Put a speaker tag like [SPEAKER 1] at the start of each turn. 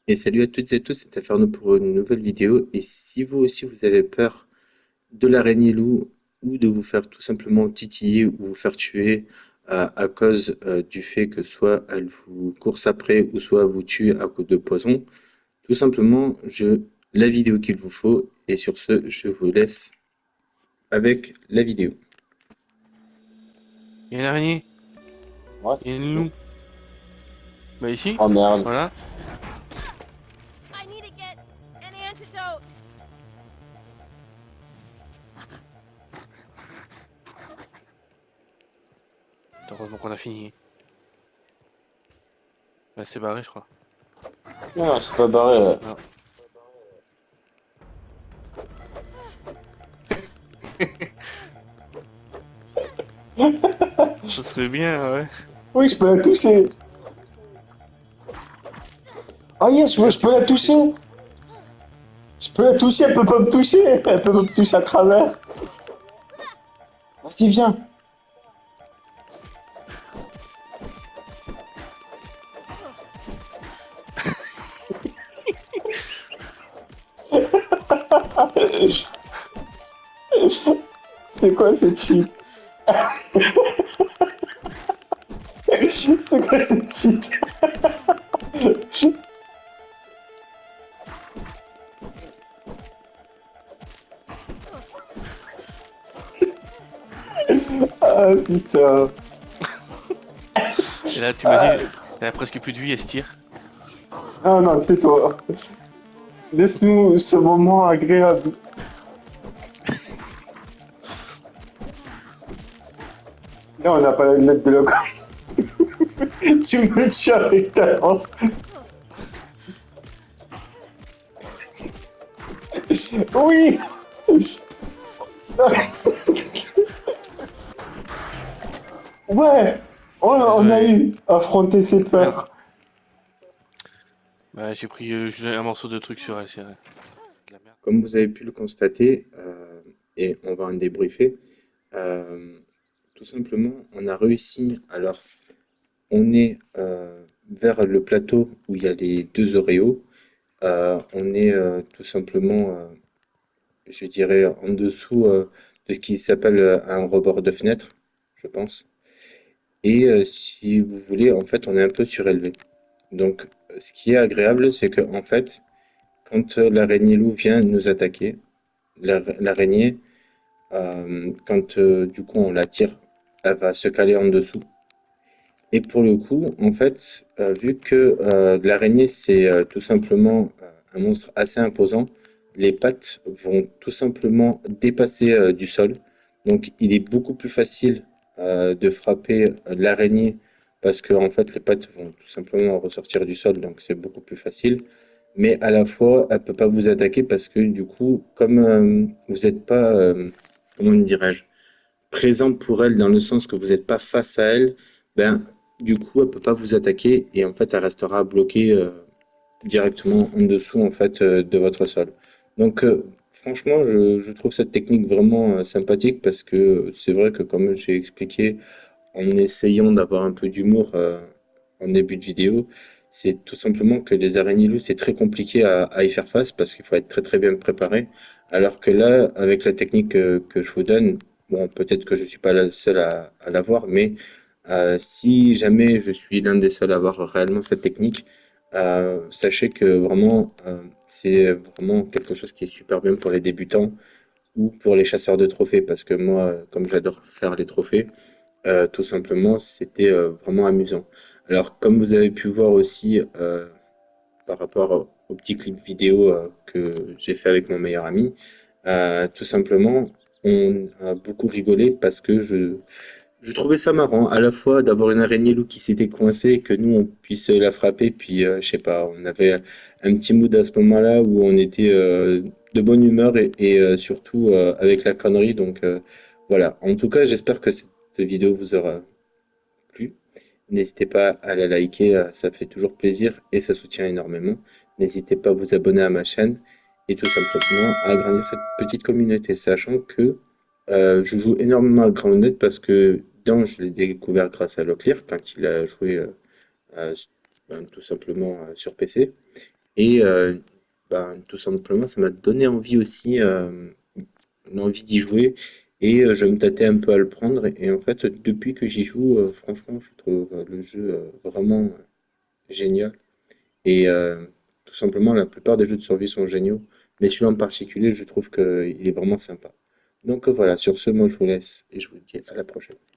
[SPEAKER 1] Et salut à toutes et tous, c'est Inferno pour une nouvelle vidéo. Et si vous aussi vous avez peur de l'araignée loup ou de vous faire tout simplement titiller ou vous faire tuer à cause du fait que soit elle vous course après ou soit vous tue à cause de poison, tout simplement la vidéo qu'il vous faut. Et sur ce, je vous laisse avec la vidéo.
[SPEAKER 2] Il y a une araignée,
[SPEAKER 3] Ouais.
[SPEAKER 2] il y a une loup. Bah ici,
[SPEAKER 3] Oh merde.
[SPEAKER 2] voilà.
[SPEAKER 4] I need to get an antidote.
[SPEAKER 2] Heureusement qu'on a fini. Bah c'est barré je crois.
[SPEAKER 3] Non, c'est pas barré là.
[SPEAKER 2] Non. Ça serait bien, ouais.
[SPEAKER 3] Oui, je peux la toucher. Ah yes, je peux la toucher. Je peux la toucher, elle peut pas me toucher. Elle peut me toucher à travers. Vas-y, viens. C'est quoi cette cheat? C'est quoi cette cheat? Ah putain.
[SPEAKER 2] Et là tu m'as dit, elle a presque plus de vie, elle se tire.
[SPEAKER 3] Ah non, tais-toi. Laisse-nous ce moment agréable. Là, on n'a pas la lettre de loco. Tu me tues avec ta lance. Oui. Ouais. On a
[SPEAKER 2] Désolé.
[SPEAKER 3] eu affronté ses
[SPEAKER 2] Merde.
[SPEAKER 3] peurs.
[SPEAKER 2] Bah j'ai pris un morceau de truc sur elle, c'est vrai. De la merde.
[SPEAKER 1] Comme vous avez pu le constater, et on va en débriefer, euh, tout simplement, on a réussi. Alors, on est vers le plateau où il y a les deux Oreos. On est tout simplement, je dirais, en dessous de ce qui s'appelle un rebord de fenêtre, je pense. Et si vous voulez, en fait, on est un peu surélevé. Donc, ce qui est agréable, c'est que en fait, quand l'araignée loup vient nous attaquer, l'araignée, quand du coup on la tire, elle va se caler en dessous. Et pour le coup, en fait, vu que l'araignée, c'est tout simplement un monstre assez imposant, les pattes vont tout simplement dépasser du sol. Donc, il est beaucoup plus facile de frapper l'araignée parce que en fait, les pattes vont tout simplement ressortir du sol, donc c'est beaucoup plus facile. Mais à la fois, elle peut pas vous attaquer parce que du coup, comme vous n'êtes pas, comment dirais-je, présent pour elle dans le sens que vous n'êtes pas face à elle, ben, du coup, elle peut pas vous attaquer et en fait, elle restera bloquée directement en dessous en fait de votre sol. Donc, franchement, je trouve cette technique vraiment sympathique parce que c'est vrai que comme j'ai expliqué en essayant d'avoir un peu d'humour en début de vidéo, c'est tout simplement que les araignées loups, c'est très compliqué à y faire face parce qu'il faut être très très bien préparé. Alors que là, avec la technique que je vous donne, bon, peut-être que je suis pas le seul à l'avoir, mais si jamais je suis l'un des seuls à avoir réellement cette technique, sachez que vraiment, c'est vraiment quelque chose qui est super bien pour les débutants ou pour les chasseurs de trophées, parce que moi, comme j'adore faire les trophées, tout simplement, c'était vraiment amusant. Alors, comme vous avez pu voir aussi par rapport au petit clip vidéo que j'ai fait avec mon meilleur ami, tout simplement, on a beaucoup rigolé parce que je trouvais ça marrant, à la fois d'avoir une araignée loup qui s'était coincée, que nous on puisse la frapper, puis je sais pas, on avait un petit mood à ce moment-là où on était de bonne humeur et surtout avec la connerie. Donc voilà. En tout cas, j'espère que cette vidéo vous aura plu. N'hésitez pas à la liker, ça fait toujours plaisir et ça soutient énormément. N'hésitez pas à vous abonner à ma chaîne et tout simplement à agrandir cette petite communauté, sachant que je joue énormément à Grounded parce que Dan, je l'ai découvert grâce à Locklear quand il a joué euh, tout simplement sur PC. Et ben, tout simplement, ça m'a donné envie aussi, l'envie d'y jouer. Et je me tâtais un peu à le prendre. Et en fait, depuis que j'y joue, franchement, je trouve le jeu vraiment génial. Et tout simplement, la plupart des jeux de survie sont géniaux. Mais celui-là en particulier, je trouve qu'il est vraiment sympa. Donc voilà, sur ce, moi je vous laisse et je vous dis à la prochaine.